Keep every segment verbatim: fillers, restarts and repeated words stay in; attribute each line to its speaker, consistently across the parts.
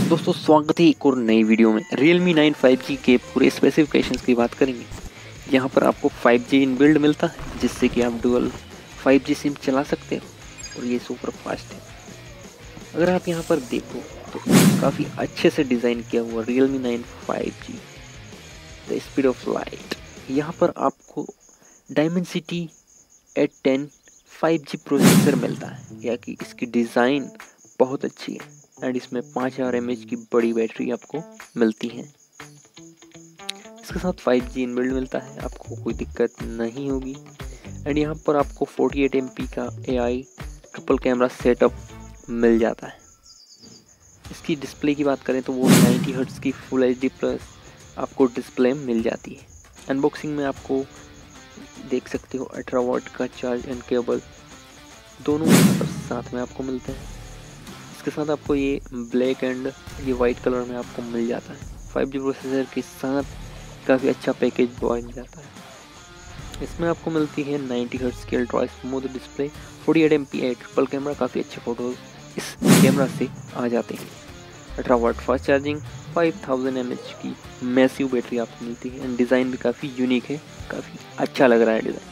Speaker 1: दोस्तों स्वागत है एक और नई वीडियो में। Realme नाइन फाइव जी के पूरे स्पेसिफिकेशंस की बात करेंगे। यहाँ पर आपको फाइव जी इनबिल्ड मिलता है जिससे कि आप डुअल फाइव जी सिम चला सकते हो और ये सुपर फास्ट है। अगर आप यहाँ पर देखो तो काफ़ी अच्छे से डिज़ाइन किया हुआ Realme nine five G the speed of light. यहाँ पर आपको Dimensity eight ten five G processor मिलता है, या कि इसकी डिज़ाइन बहुत अच्छी है एंड इसमें पाँच हज़ार एम एच की बड़ी बैटरी आपको मिलती है। इसके साथ फाइव जी इनबिल्ड मिलता है, आपको कोई दिक्कत नहीं होगी। एंड यहाँ पर आपको फोर्टी एट एम पी का A I triple camera setup मिल जाता है। इसकी डिस्प्ले की बात करें तो वो नाइंटी हर्ट्ज़ की फुल एच डी प्लस आपको डिस्प्ले मिल जाती है। अनबॉक्सिंग में आपको देख सकते हो अठारह वाट का चार्ज एंड केबल दोनों यहाँ पर साथ में आपको मिलते हैं। इसके साथ आपको ये ब्लैक एंड ये वाइट कलर में आपको मिल जाता है। फाइव जी प्रोसेसर के साथ काफ़ी अच्छा पैकेज बन जाता है। इसमें आपको मिलती है नाइंटी हर्ट्ज़ की ultra smooth display, forty eight M P triple camera, काफ़ी अच्छे फोटोज इस कैमरा से आ जाते हैं। अठारह watt fast charging, five thousand M H की मैसिव बैटरी आपको मिलती है एंड डिज़ाइन भी काफ़ी यूनिक है, काफ़ी अच्छा लग रहा है डिज़ाइन।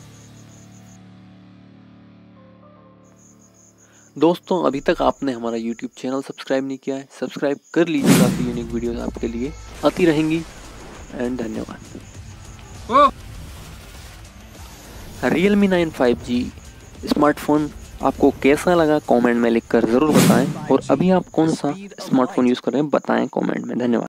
Speaker 1: दोस्तों अभी तक आपने हमारा यूट्यूब चैनल सब्सक्राइब नहीं किया है, सब्सक्राइब कर लीजिए, काफ़ी यूनिक वीडियोस आपके लिए आती रहेंगी एंड धन्यवाद। Realme nine five G smartphone आपको कैसा लगा कमेंट में लिखकर ज़रूर बताएं, और अभी आप कौन सा स्मार्टफोन यूज़ कर रहे हैं बताएं कमेंट में। धन्यवाद।